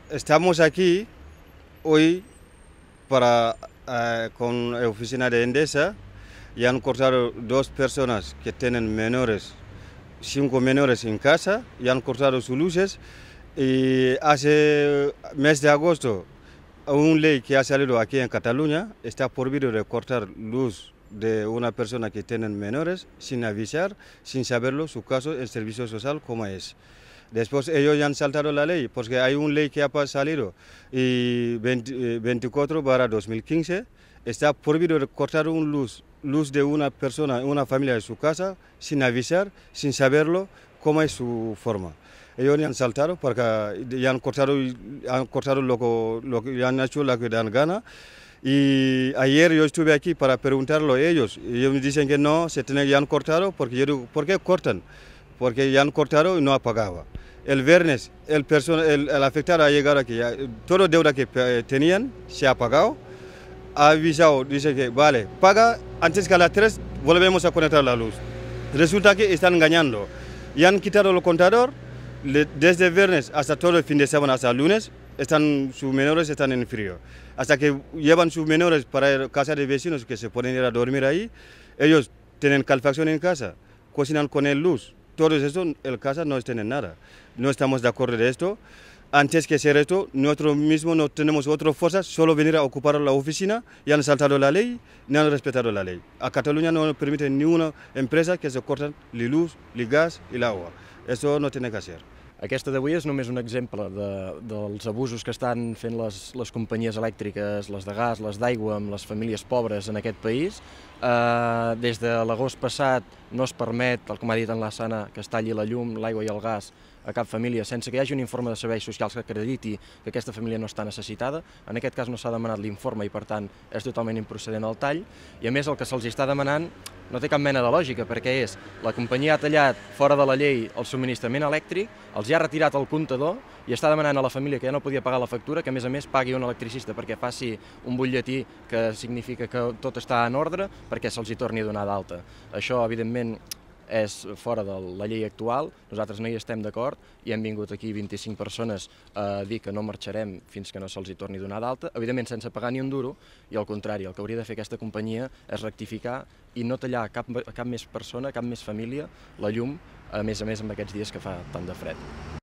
estamos aquí hoy con la oficina de Endesa y han cortado dos personas que tienen menores, 5 menores en casa, y han cortado sus luces. Y hace mes de agosto, una ley que ha salido aquí en Cataluña está prohibido de cortar luz de una persona que tiene menores sin avisar, sin saberlo, su caso, el servicio social, cómo es. Después ellos ya han saltado la ley, porque hay una ley que ha salido, y 24/2015, está prohibido cortar luz de una persona, una familia de su casa, sin avisar, sin saberlo, cómo es su forma. Ellos ya han saltado porque ya han cortado lo que ya han hecho, lo que dan gana. Y ayer yo estuve aquí para preguntarlo a ellos. Y ellos me dicen que no, ya han cortado, porque yo digo, ¿por qué cortan? Porque ya han cortado y no ha pagado. El viernes el afectado ha llegado aquí, todo deuda que tenían se ha pagado, ha avisado, dice que vale, paga antes que a las 3 volvemos a conectar la luz. Resulta que están engañando. Y han quitado el contador, desde el viernes hasta todo el fin de semana, hasta el lunes, sus menores están en frío. Hasta que llevan sus menores para ir a casa de vecinos que se pueden ir a dormir ahí, ellos tienen calefacción en casa, cocinan con el luz. Todo eso en casa no tienen nada. No estamos de acuerdo de esto. Antes que hacer esto, nosotros mismos no tenemos otra fuerza, solo venir a ocupar la oficina, y han saltado la ley, no han respetado la ley. A Cataluña no permite ni una empresa que se corten la luz, el gas y el agua. Eso no tiene que hacer. Aquesta d'avui és només un exemple dels abusos que estan fent les companyies elèctriques, les de gas, les d'aigua, amb les famílies pobres en aquest país. Des de l'agost passat no es permet, tal com ha dit en la Sana, que es talli la llum, l'aigua i el gas a cap família sense que hi hagi un informe de serveis socials que acrediti que aquesta família no està necessitada. En aquest cas no s'ha demanat l'informe i per tant és totalment improcedent el tall. I a més el que se'ls està demanant no té cap mena de lògica, perquè és la companyia ha tallat fora de la llei el subministrament elèctric, els hi ha retirat el comptador i està demanant a la família que ja no podia pagar la factura que a més pagui un electricista perquè faci un butlletí que significa que tot està en ordre perquè se'ls hi torni a donar d'alta. Això evidentment és fora de la llei actual, nosaltres no hi estem d'acord i hem vingut aquí 25 persones a dir que no marxarem fins que no se'ls hi torni a donar d'alta, evidentment sense pagar ni un duro, i al contrari, el que hauria de fer aquesta companyia és rectificar i no tallar a cap més persona, cap més família, la llum, a més amb aquests dies que fa tant de fred.